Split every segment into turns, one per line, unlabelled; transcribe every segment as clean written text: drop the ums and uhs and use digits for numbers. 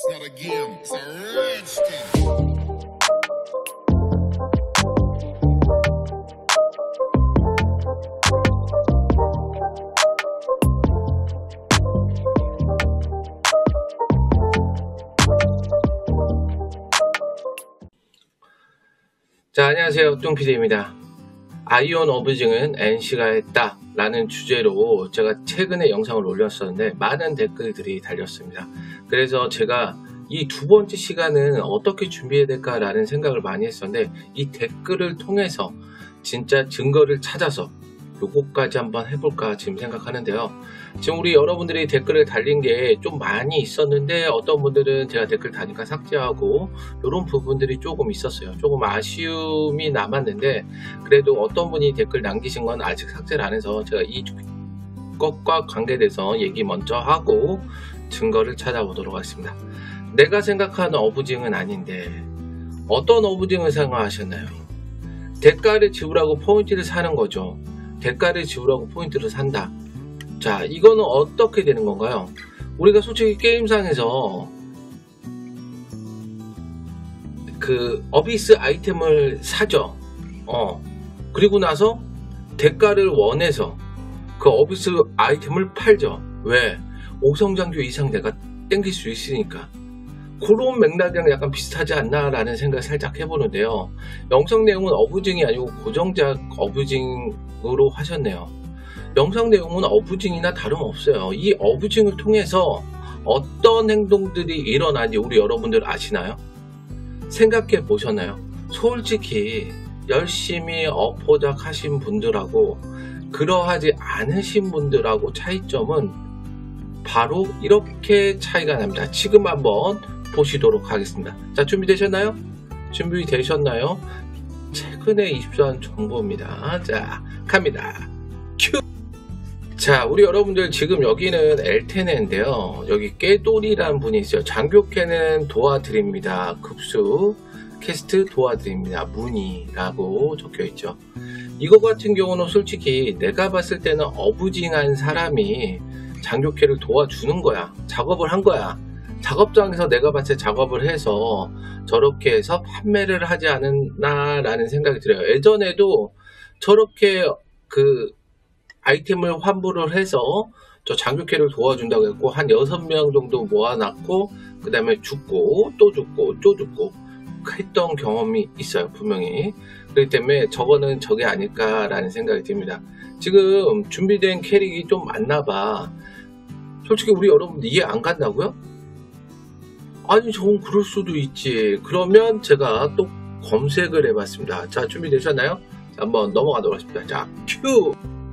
not a game, it's a rich thing.
자, 안녕하세요. 뚱PD입니다. 아이온 어뷰징은 NC가 했다 라는 주제로 제가 최근에 영상을 올렸었는데 많은 댓글들이 달렸습니다. 그래서 제가 이 두 번째 시간은 어떻게 준비해야 될까 라는 생각을 많이 했었는데, 이 댓글을 통해서 진짜 증거를 찾아서 요거까지 한번 해볼까 지금 생각하는데요. 지금 우리 여러분들이 댓글을 달린 게 좀 많이 있었는데, 어떤 분들은 제가 댓글 다니까 삭제하고 이런 부분들이 조금 있었어요. 조금 아쉬움이 남았는데, 그래도 어떤 분이 댓글 남기신 건 아직 삭제를 안 해서 제가 이 것과 관계돼서 얘기 먼저 하고 증거를 찾아보도록 하겠습니다. 내가 생각하는 어부징은 아닌데 어떤 어부징을 생각하셨나요? 대가를 지불하고 포인트를 사는 거죠. 대가를 지불하고 포인트를 산다. 자, 이거는 어떻게 되는 건가요? 우리가 솔직히 게임상에서 그 어비스 아이템을 사죠. 그리고 나서 대가를 원해서 그 어비스 아이템을 팔죠. 왜? 5성장교 이상 내가 땡길 수 있으니까. 그런 맥락이랑 약간 비슷하지 않나 라는 생각을 살짝 해보는데요. 영상 내용은 어부징이 아니고 고정작 어부징으로 하셨네요. 영상 내용은 어부징이나 다름없어요. 이 어부징을 통해서 어떤 행동들이 일어나는지 우리 여러분들 아시나요? 생각해 보셨나요? 솔직히 열심히 어포작 하신 분들하고 그러하지 않으신 분들하고 차이점은 바로 이렇게 차이가 납니다. 지금 한번 보시도록 하겠습니다. 자, 준비되셨나요? 준비되셨나요? 최근에 입수한 정보입니다. 자, 갑니다. 큐! 자, 우리 여러분들 지금 여기는 엘테네인데요. 여기 깨돌이라는 분이 있어요. 장교캐는 도와드립니다. 급수 캐스트 도와드립니다. 문의라고 적혀있죠. 이거 같은 경우는 솔직히 내가 봤을 때는 어부징한 사람이 장교캐를 도와주는 거야. 작업을 한 거야. 작업장에서 내가 봤을 때 작업을 해서 저렇게 해서 판매를 하지 않았나 라는 생각이 들어요. 예전에도 저렇게 그 아이템을 환불을 해서 저 장교캐를 도와준다고 했고, 한 6명 정도 모아놨고 그 다음에 죽고 또 죽고 또 죽고 했던 경험이 있어요. 분명히. 그렇기 때문에 저거는 저게 아닐까 라는 생각이 듭니다. 지금 준비된 캐릭이 좀 많나봐. 솔직히 우리 여러분들 이해 안 간다고요? 아니, 저건 그럴 수도 있지. 그러면 제가 또 검색을 해봤습니다. 자, 준비되셨나요? 자, 한번 넘어가도록 하겠습니다. 자, 큐!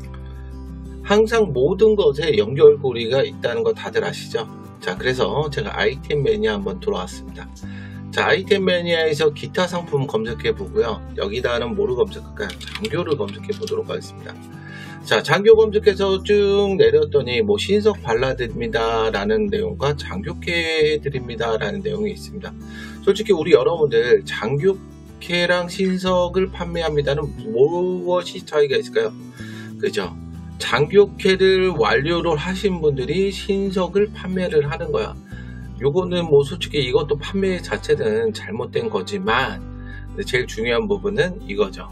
항상 모든 것에 연결고리가 있다는 거 다들 아시죠? 자, 그래서 제가 아이템 매니아 한번 들어왔습니다. 자, 아이템 매니아에서 기타 상품 검색해 보고요. 여기다는 뭐를 검색할까요? 장교를 검색해 보도록 하겠습니다. 자, 장교 검색해서 쭉 내렸더니 뭐 신석 발라드립니다 라는 내용과 장교캐 드립니다 라는 내용이 있습니다. 솔직히 우리 여러분들 장교캐랑 신석을 판매합니다는 무엇이 차이가 있을까요? 그죠? 장교캐를 완료를 하신 분들이 신석을 판매를 하는 거야. 요거는 뭐 솔직히 이것도 판매 자체는 잘못된 거지만 제일 중요한 부분은 이거죠.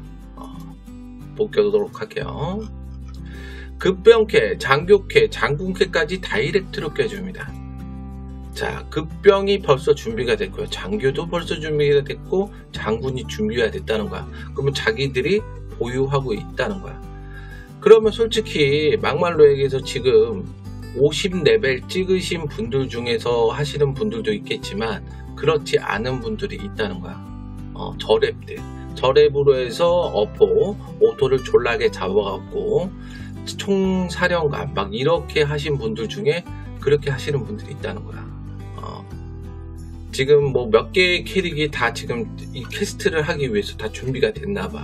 복귀하도록 할게요. 급병캐, 장교캐, 장군캐까지 다이렉트로 껴줍니다. 자, 급병이 벌써 준비가 됐고요. 장교도 벌써 준비가 됐고 장군이 준비가 됐다는 거야. 그러면 자기들이 보유하고 있다는 거야. 그러면 솔직히 막말로 얘기해서 지금 50레벨 찍으신 분들 중에서 하시는 분들도 있겠지만 그렇지 않은 분들이 있다는 거야. 저랩들. 저랩으로 해서 어포, 오토를 졸라게 잡아갖고 총사령관 막 이렇게 하신 분들 중에 그렇게 하시는 분들이 있다는 거야. 지금 뭐 몇 개의 캐릭이 다 지금 이 퀘스트를 하기 위해서 다 준비가 됐나봐.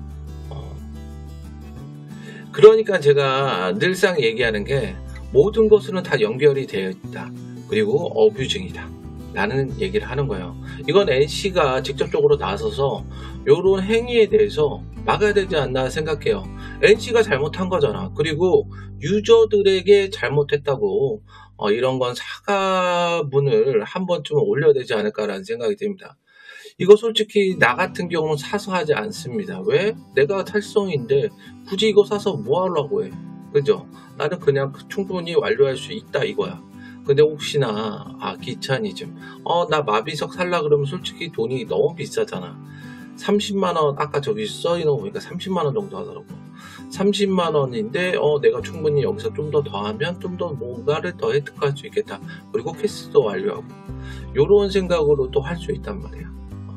그러니까 제가 늘상 얘기하는 게 모든 것으로는 다 연결이 되어 있다. 그리고 어뷰징이다 라는 얘기를 하는 거예요. 이건 NC가 직접적으로 나서서 이런 행위에 대해서 막아야 되지 않나 생각해요. NC가 잘못한 거잖아. 그리고 유저들에게 잘못했다고 이런 건 사과문을 한 번쯤은 올려야 되지 않을까라는 생각이 듭니다. 이거 솔직히 나 같은 경우는 사서 하지 않습니다. 왜? 내가 탈성인데 굳이 이거 사서 뭐 하려고 해? 그죠? 나는 그냥 충분히 완료할 수 있다 이거야. 근데 혹시나 귀차니즘 나 마비석 살라 그러면 솔직히 돈이 너무 비싸잖아. 30만원 아까 저기 써있는 거 보니까 30만원 정도 하더라고. 30만원인데 내가 충분히 여기서 좀 더 더하면 좀 더 뭔가를 더 획득할 수 있겠다. 그리고 퀘스트도 완료하고 요런 생각으로 또 할 수 있단 말이야.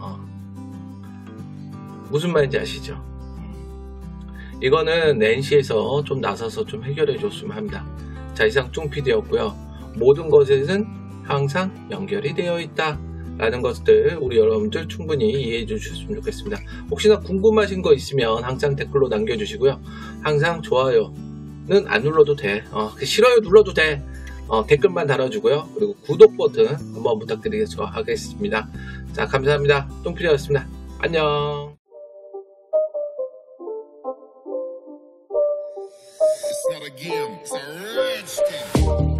무슨 말인지 아시죠? 이거는 낸시에서 좀 나서서 좀 해결해 줬으면 합니다. 자, 이상 쫑PD였고요. 모든 것에는 항상 연결이 되어 있다 라는 것들 우리 여러분들 충분히 이해해 주셨으면 좋겠습니다. 혹시나 궁금하신 거 있으면 항상 댓글로 남겨주시고요. 항상 좋아요는 안 눌러도 돼. 싫어요 눌러도 돼. 댓글만 달아주고요. 그리고 구독 버튼 한번 부탁드리겠습니다. 하겠습니다. 자, 감사합니다. 쫑PD였습니다. 안녕.
It's not a game, it's a rich thing.